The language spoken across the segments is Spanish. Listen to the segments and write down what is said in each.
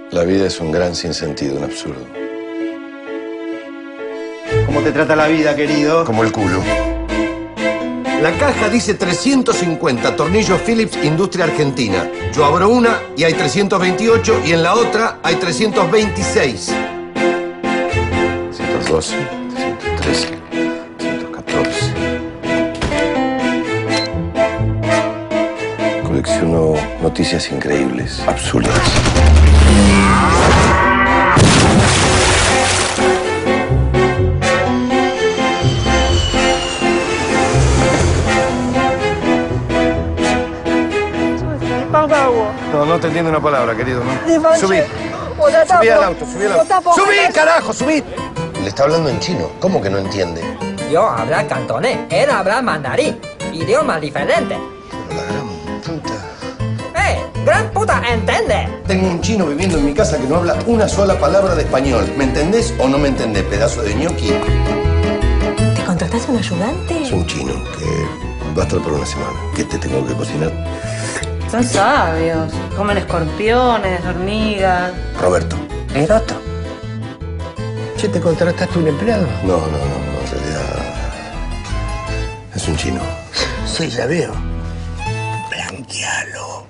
La vida es un gran sinsentido, un absurdo. ¿Cómo te trata la vida, querido? Como el culo. La caja dice 350 tornillos Phillips Industria Argentina. Yo abro una y hay 328 y en la otra hay 326. 112, 113, 114. Colecciono noticias increíbles, absurdas. No, no te entiendo una palabra, querido, ¿no? Subí. Subí al auto, subí al auto. ¡Subí, carajo, subí! Le está hablando en chino. ¿Cómo que no entiende? Yo hablo cantonés, él habla mandarín. Idioma diferente. Pero la gran puta. ¡Gran puta, entiende! Tengo un chino viviendo en mi casa que no habla una sola palabra de español. ¿Me entendés o no me entendés, pedazo de ñoqui? ¿Te contrataste un ayudante? Es un chino que va a estar por una semana. ¿Qué te tengo que cocinar? Son sabios. Comen escorpiones, hormigas. Roberto. El otro. Che, ¿te contrataste un empleado? No, en realidad es un chino. Sí, ya veo. Blanquealo.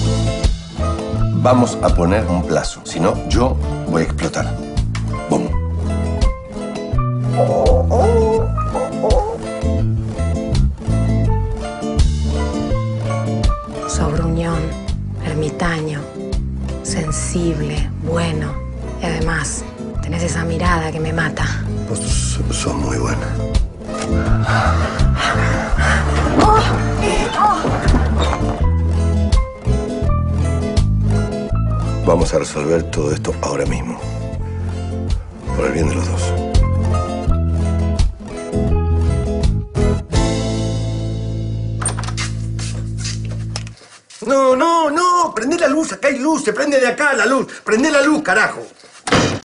Vamos a poner un plazo. Si no, yo voy a explotar. ¡Bum! Sobruñón, ermitaño, sensible, bueno. Y además, tenés esa mirada que me mata. Vos sos muy buena. Vamos a resolver todo esto ahora mismo. Por el bien de los dos. No, prende la luz, acá hay luz, se prende de acá la luz. Prende la luz, carajo.